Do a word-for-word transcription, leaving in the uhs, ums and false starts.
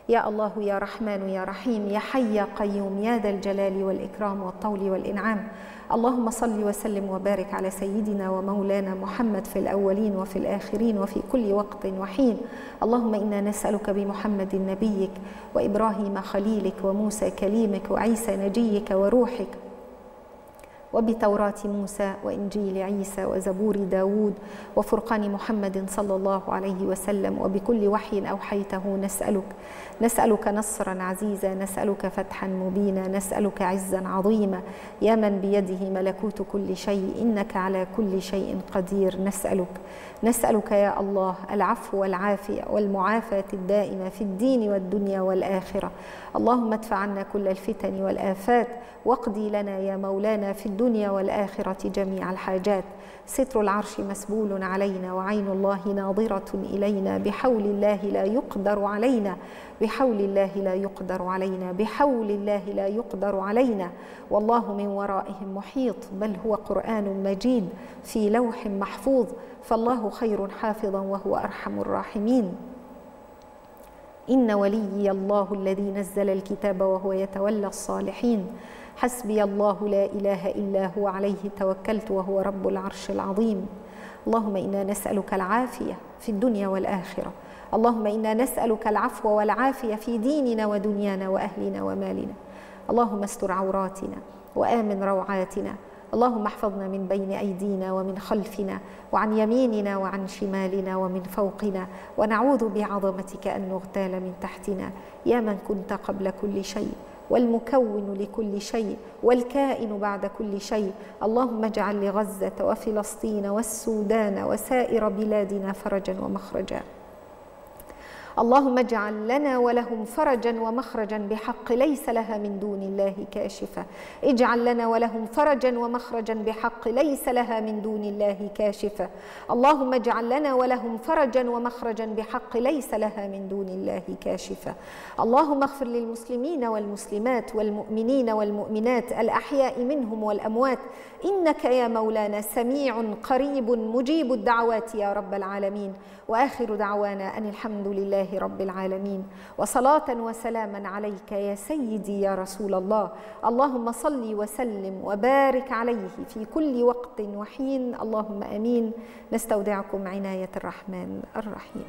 يا الله يا رحمن يا رحيم يا حي يا قيوم يا ذا الجلال والإكرام والطول والإنعام. اللهم صل وسلم وبارك على سيدنا ومولانا محمد في الأولين وفي الآخرين وفي كل وقت وحين. اللهم إنا نسألك بمحمد نبيك وإبراهيم خليلك وموسى كليمك وعيسى نجيك وروحك وبتوراة موسى وإنجيل عيسى وزبور داود وفرقان محمد صلى الله عليه وسلم وبكل وحي أوحيته نسألك نسألك نصرا عزيزا، نسألك فتحا مبينا، نسألك عزا عظيما يا من بيده ملكوت كل شيء، إنك على كل شيء قدير. نسألك نسألك يا الله العفو والعافية والمعافاة الدائمة في الدين والدنيا والآخرة. اللهم ادفع عنا كل الفتن والآفات واقضي لنا يا مولانا في الدنيا والآخرة جميع الحاجات. ستر العرش مسبول علينا وعين الله ناظرة إلينا، بحول الله لا يقدر علينا، بحول الله لا يقدر علينا، بحول الله لا يقدر علينا. والله من ورائهم محيط، بل هو قرآن مجيد في لوح محفوظ، فالله خير حافظا وهو أرحم الراحمين. إن وليي الله الذي نزل الكتاب وهو يتولى الصالحين. حسبي الله لا إله إلا هو عليه توكلت وهو رب العرش العظيم. اللهم إنا نسألك العافية في الدنيا والآخرة. اللهم إنا نسألك العفو والعافية في ديننا ودنيانا وأهلنا ومالنا. اللهم استر عوراتنا وآمن روعاتنا. اللهم احفظنا من بين أيدينا ومن خلفنا وعن يميننا وعن شمالنا ومن فوقنا، ونعوذ بعظمتك أن نغتال من تحتنا. يا من كنت قبل كل شيء والمكون لكل شيء والكائن بعد كل شيء، اللهم اجعل لغزة وفلسطين والسودان وسائر بلادنا فرجا ومخرجا. اللهم اجعل لنا ولهم فرجا ومخرجا بحق ليس لها من دون الله كاشفة. اجعل لنا ولهم فرجا ومخرجا بحق ليس لها من دون الله كاشفة. اللهم اجعل لنا ولهم فرجا ومخرجا بحق ليس لها من دون الله كاشفة. اللهم اغفر للمسلمين والمسلمات والمؤمنين والمؤمنات الأحياء منهم والأموات، إنك يا مولانا سميع قريب مجيب الدعوات يا رب العالمين. وآخر دعوانا أن الحمد لله رب العالمين، وصلاة وسلاما عليك يا سيدي يا رسول الله. اللهم صل وسلم وبارك عليه في كل وقت وحين. اللهم آمين. نستودعكم عناية الرحمن الرحيم.